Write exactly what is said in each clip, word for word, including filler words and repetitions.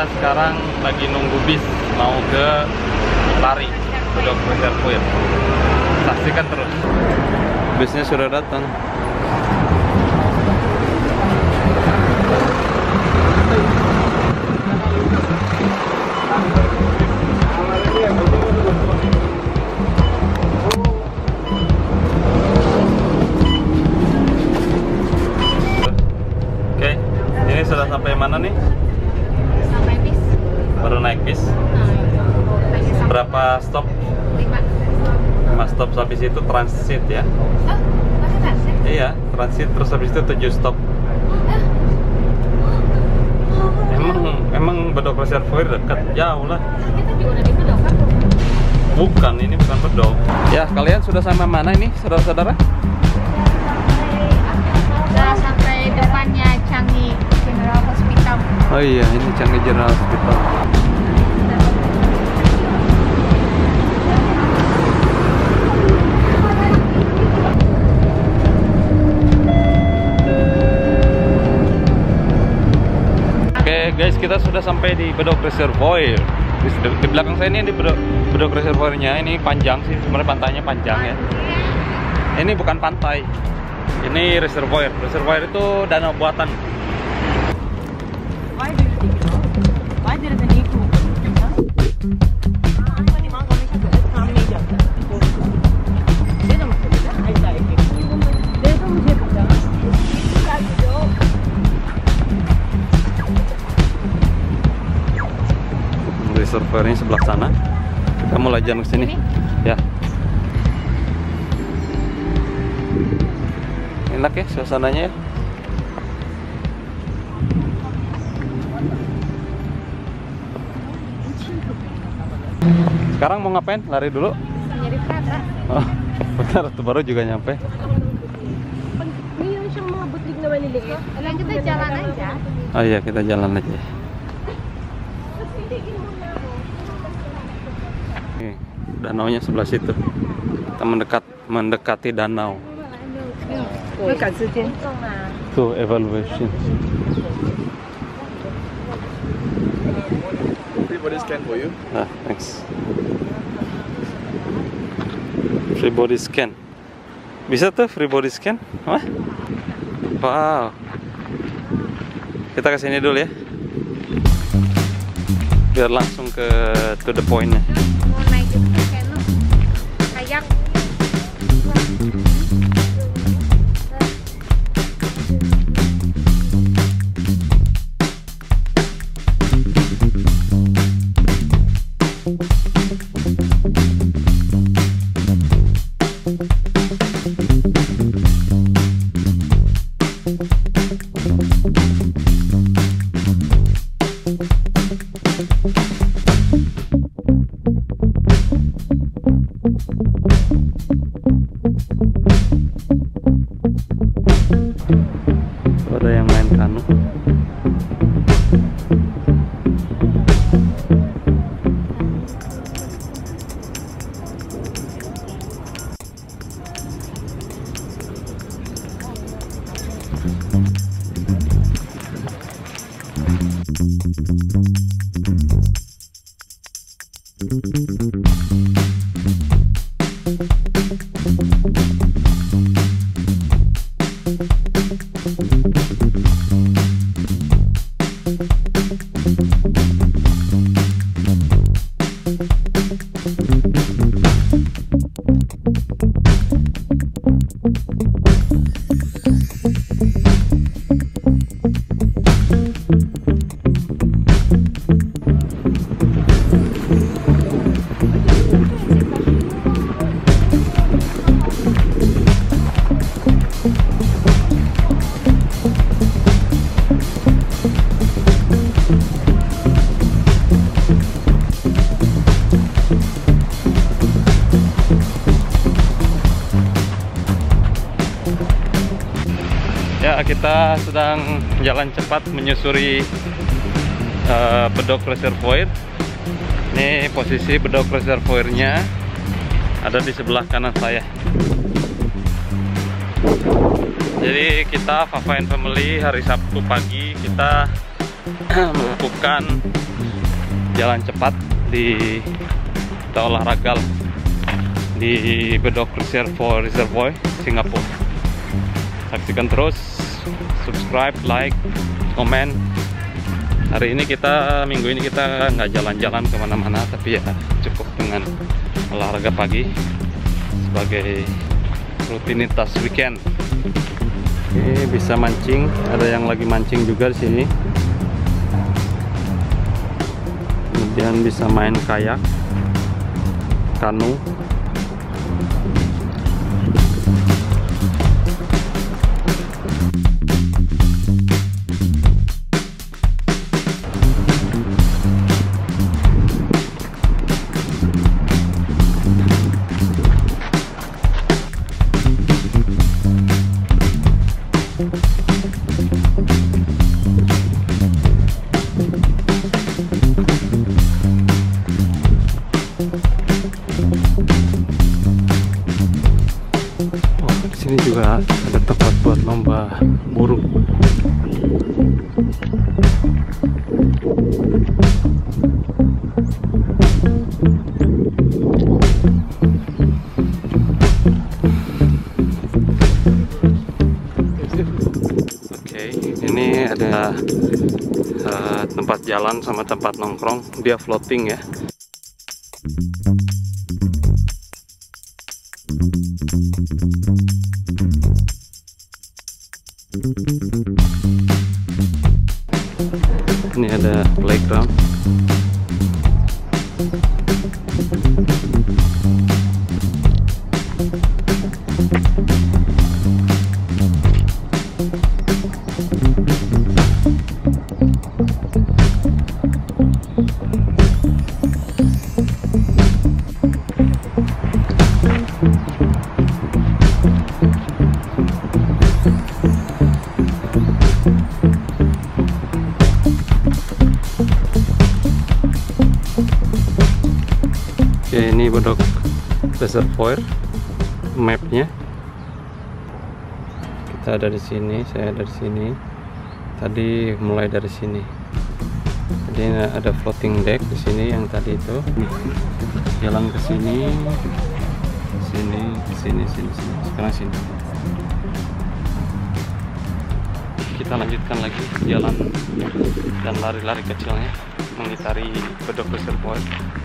Kita sekarang lagi nunggu bis mau ke Lari, Bedok Reservoir. Saksikan terus. Bisnya sudah datang. Oke, ini sudah sampai mana nih? Sampai bis. Baru naik bis. Nah, Berapa stop? lima. lima stop, habis itu transit ya? Oh, masih transit? Iya, transit terus habis itu tujuh stop. Oh. Emang emang Bedok Reservoir dekat, jauh lah. Kita juga udah di Bedok kan? Bukan, ini bukan Bedok. Ya, kalian sudah sampai mana ini, saudara-saudara? Udah sampai depannya Changi General Hospital. Oh iya, ini Changi General Hospital. Oke guys, kita sudah sampai di Bedok Reservoir. Di, di belakang saya ini di Bedok, Bedok Reservoirnya. Ini panjang sih, sebenarnya pantainya panjang ya. Ini bukan pantai, ini reservoir. Reservoir itu danau buatan. Reservoirnya sebelah sana. Kita mulai jalan ke sini. Ya. Enak ya suasananya ya. Sekarang mau ngapain? Lari dulu? Nyari Prada. Oh, bentar, tuh baru juga nyampe. Yang kita jalan aja. Oh iya, kita jalan aja. Nih, danaunya sebelah situ. Kita mendekat mendekati danau. Tuh evaluation. Free body scan for you. Ah, thanks. Free body scan. Bisa tuh free body scan? Wah. Wow. Kita ke sini dulu ya. Biar langsung ke to the point-nya. Mau naik itu kayak lo kayak. Ada yang main kanu. Ya, kita sedang jalan cepat menyusuri uh, Bedok Reservoir. Ini posisi Bedok Reservoir-nya ada di sebelah kanan saya. Jadi kita Fafa and Family hari Sabtu pagi kita melakukan jalan cepat di atau olahraga di Bedok Reservoir Reservoir Singapura. Saksikan terus, subscribe, like, komen. Hari ini kita, minggu ini kita nggak jalan-jalan kemana-mana, tapi ya cukup dengan olahraga pagi sebagai rutinitas weekend. Oke, bisa mancing, ada yang lagi mancing juga di sini. Kemudian bisa main kayak, kanu. Sini juga ada tempat buat lomba burung. Oke, ini ada uh, tempat jalan sama tempat nongkrong. Dia floating ya. Ini ada playground. Oke, ini Bedok Reservoir mapnya. Kita ada di sini, saya ada di sini. Tadi mulai dari sini. Jadi ada floating deck di sini yang tadi itu. Jalan ke sini, sini, sini, sini, sini. Sekarang sini. Kita lanjutkan lagi jalan dan lari-lari kecilnya mengitari Bedok Reservoir.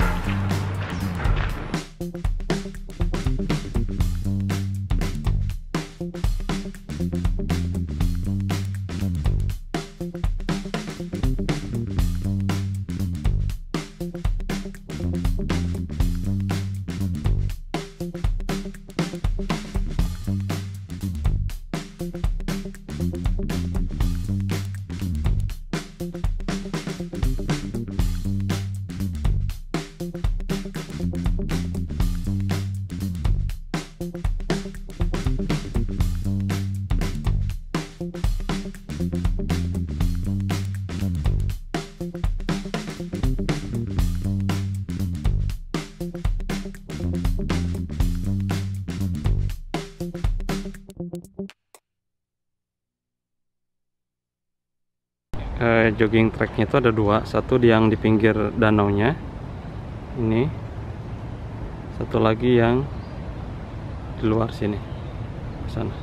Eh, jogging tracknya itu ada dua, satu yang di pinggir danaunya ini, satu lagi yang di luar sini sana.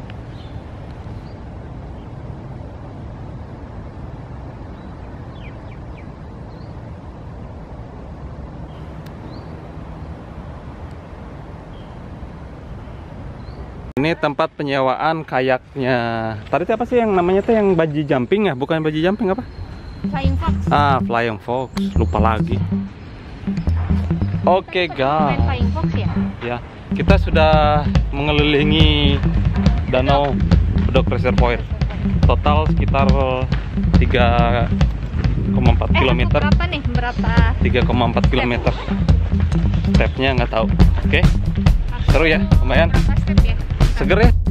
Ini tempat penyewaan kayaknya. Tadi apa sih yang namanya tuh yang bungee jumping ya? Bukan bungee jumping apa? Flying Fox. Ah, Flying Fox. Lupa lagi. Oke, okay, guys. Flying Fox ya? Ya, kita sudah mengelilingi danau Bedok Reservoir. Total sekitar tiga koma empat kilometer. Berapa nih? Berapa? tiga koma empat kilometer. Stepnya nggak tahu. Oke. Okay. Seru ya, lumayan. Berapa step ya? Seger ya.